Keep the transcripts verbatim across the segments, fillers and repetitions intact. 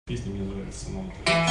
Песня мне нравится самому.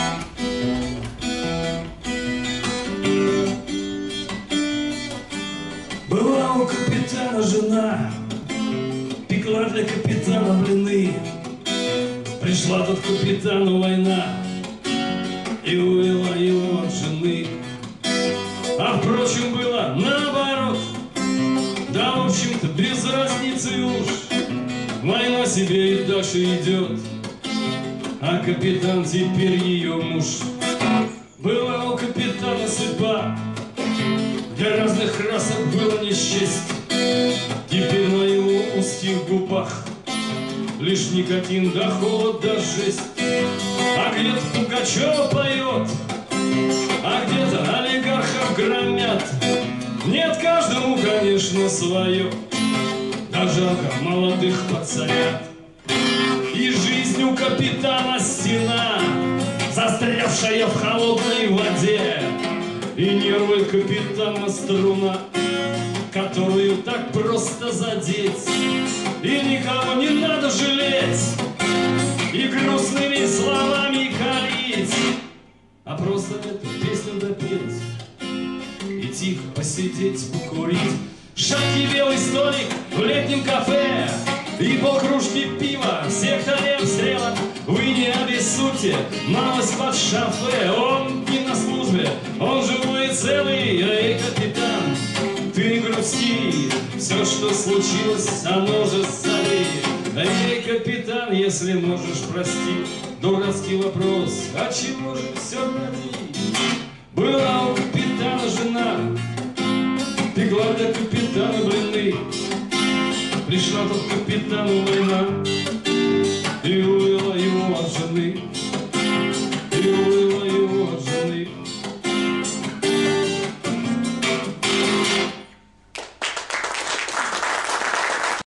Была у капитана жена, пекла для капитана блины. Пришла тут капитану война и увела его от жены. А впрочем, было наоборот, да в общем-то без разницы уж. Война себе и дальше идет, а капитан теперь ее муж. Была у капитана судьба, для разных расов было несчастье. Теперь на его узких губах лишь никотин да холод да жесть. А где-то Пугачева поет, а где-то олигархов громят. Нет, каждому, конечно, свое, да жалко молодых пацанят. И жизнь у капитана стена, застрявшая в холодной воде. И нервы капитана струна, которую так просто задеть. И никого не надо жалеть и грустными словами корить, а просто эту песню допеть и тихо посидеть, покурить. Шаткий белый столик в летнем кафе и полкружки пива, секторем стрелок. Вы не обессудьте, малость под шафе. Он не на службе, он живой и целый. Эй, капитан, ты не грусти, все, что случилось, оно же сзади. Эй, капитан, если можешь, прости дурацкий вопрос, а чего же все ради? Была у капитана жена, пекла для капитана блины. Пришла тут капитану война и увела его от жены.